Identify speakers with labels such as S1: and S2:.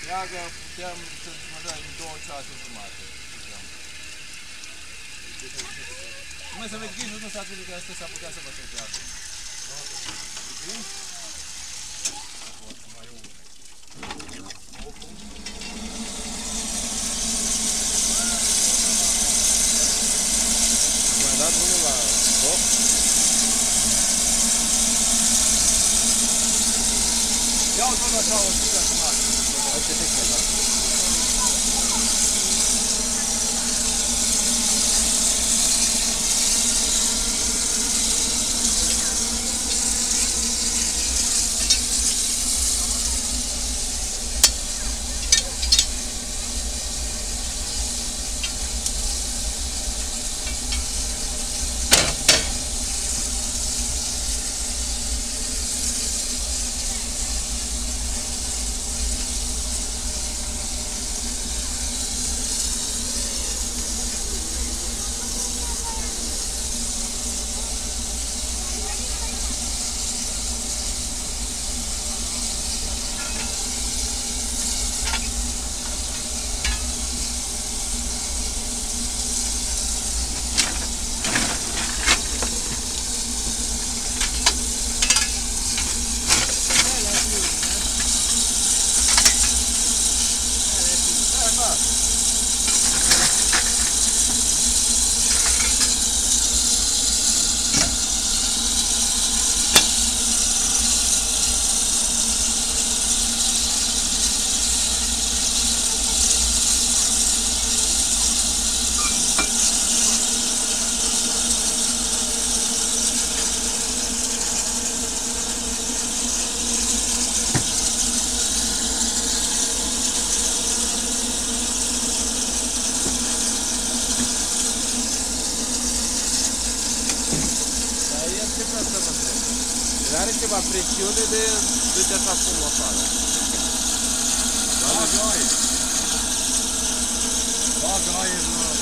S1: întreagă, putem să mădăm în 2 ceasuri jumate. Numai să vezi grijă, nu s-a că asta s-ar putea să vă săgească.
S2: Mai dat drumul la foc?
S1: Iau tot așa o sticlă jumate.
S2: Hai să te chema. Are ceva presiune de așa cum afară.
S1: Da, gai. Da, gai în